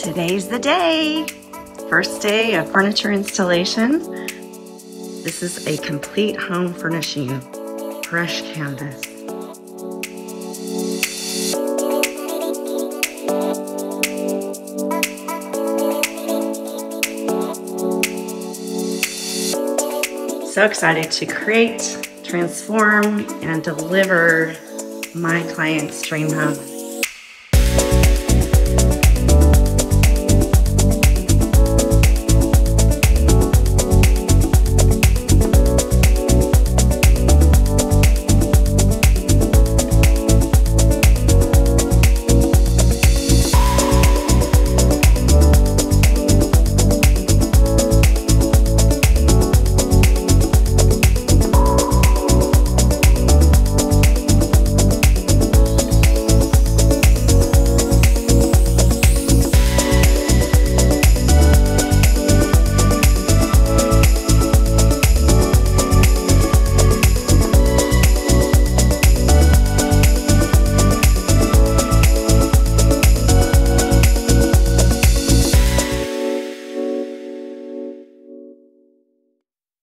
Today's the day. First day of furniture installation. This is a complete home furnishing brush canvas. So excited to create, transform, and deliver my client's dream home.